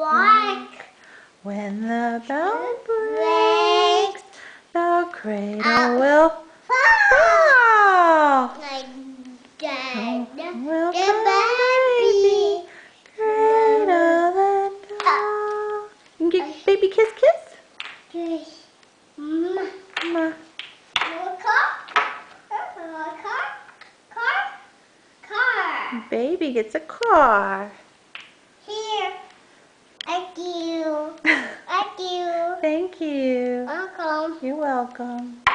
Rock. When the bell breaks, the cradle will fall. Like that. Will The come baby, cradle and doll. You can give baby kiss. Ma. Baby gets a car. Here. Thank you. Thank you. Thank you. Welcome. You're welcome.